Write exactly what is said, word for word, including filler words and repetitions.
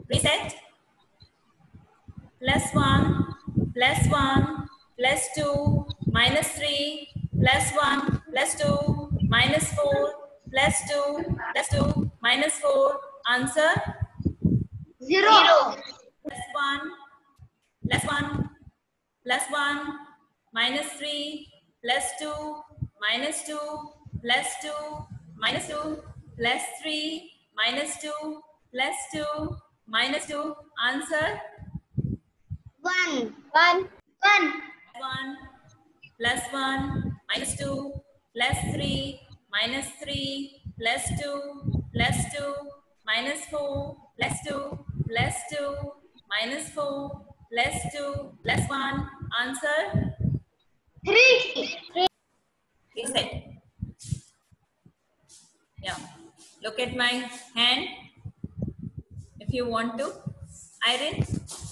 Reset. Plus one, plus one, plus two, minus three, plus one, plus two, minus four, plus two, plus two, minus four. Answer? Zero. Plus one, plus one, plus one, minus three, plus two, minus two, plus two, minus two, plus three, minus two, plus two, minus two. Answer? One. One. One. one, plus one, minus two, plus three, minus three, plus two, plus two, minus four, plus two, plus two, minus four, plus two, plus one. Answer? Three. Reset. Yeah. Look at my hand if you want to. Irene?